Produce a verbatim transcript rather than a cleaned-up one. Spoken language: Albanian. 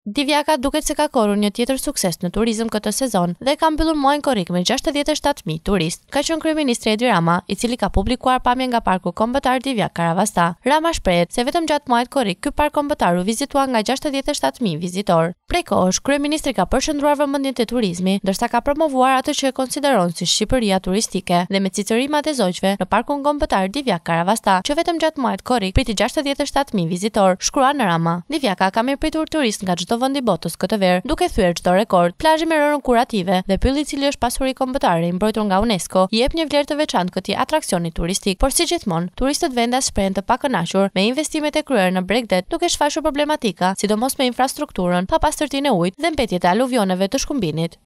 Divjaka duket se ka korrur një tjetër sukses në turizëm këtë sezon dhe ka mbyllur muajin korrik me gjashtëdhjetë e shtatë mijë turist. Ka qenë kryeministri Edi Rama, i cili ka publikuar pamje nga parku kombëtar Divjak Karavasta. Rama shprehet se vetëm gjatë muajit korrik ky park kombëtar u vizitua nga gjashtëdhjetë e shtatë mijë vizitor. Prej kohësh, kryeministri ka përshëndruar vëmendjen te turizmi, ndërsa ka promovuar atë që e konsideron si Shqipëria turistike dhe me cicërimat e zogjve në parkun kombëtar Divjak Karavasta, që vetëm gjatë muajit korrik priti gjashtëdhjetë e shtatë mijë vizitor, shkruan në Rama. Divjaka ka mirëpritur turist nga çdo vend i botës këtë verë, duke thyer çdo rekord. Plazhi me rërën kurative dhe pylli i cili është pasuri kombëtare i mbrojtur nga UNESCO i jep një vlerë të veçantë këtij atraksioni turistik. Por si gjithmonë, turistët vendas shprehen të pakënaqur me investimet e kryer në Bregdet, duke shfaqur problematika, sidomos me infrastrukturën, papastërtinë e ujit dhe mbetjet e aluvioneve të shkumbinit.